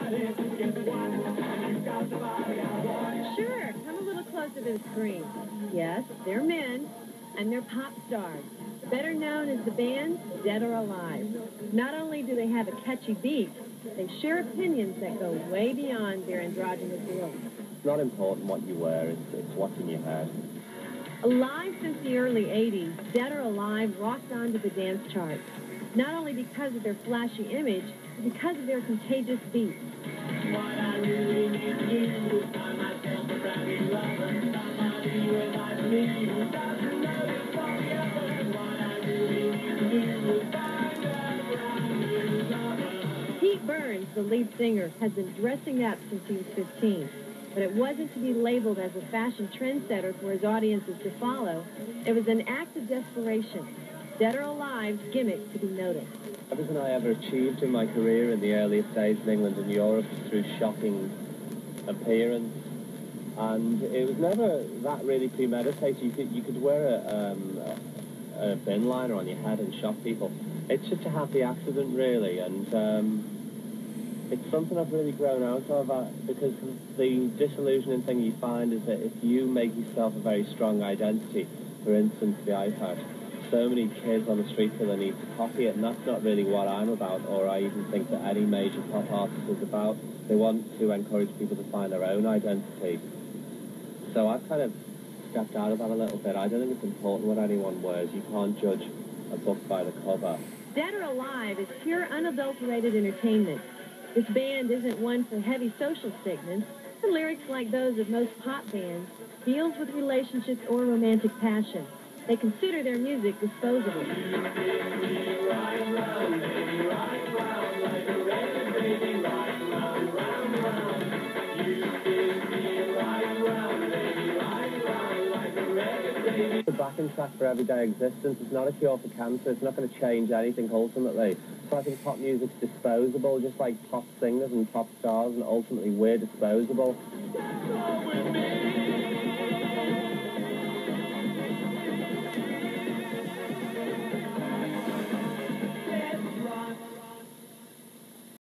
Sure, come a little closer to the screen. Yes, they're men, and they're pop stars. Better known as the band Dead or Alive. Not only do they have a catchy beat, they share opinions that go way beyond their androgynous looks. It's not important what you wear, it's what's in your head. Alive since the early 80s, Dead or Alive rocked onto the dance charts. Not only because of their flashy image, but because of their contagious beat. What I really need to do is find myself a brand new lover, somebody who invites me, who doesn't notice all the others. What I really need to do is find a brand new lover. Pete Burns, the lead singer, has been dressing up since he was 15. But it wasn't to be labeled as a fashion trendsetter for his audiences to follow. It was an act of desperation. Dead or Alive's gimmick to be noticed. Everything I ever achieved in my career in the earliest days in England and Europe was through shocking appearance. And it was never that really premeditated. You could wear a bin liner on your head and shock people. It's just a happy accident, really. And it's something I've really grown out of, because the disillusioning thing you find is that if you make yourself a very strong identity, for instance, the iPad, so many kids on the street feel the need to copy it, and that's not really what I'm about, or I even think that any major pop artist is about. They want to encourage people to find their own identity. So I've kind of stepped out of that a little bit. I don't think it's important what anyone wears. You can't judge a book by the cover. Dead or Alive is pure, unadulterated entertainment. This band isn't one for heavy social statements, and lyrics like those of most pop bands deals with relationships or romantic passion. They consider their music disposable. The backing track for everyday existence. It's not a cure for cancer. It's not going to change anything ultimately. So I think pop music's disposable, just like pop singers and pop stars, and ultimately we're disposable.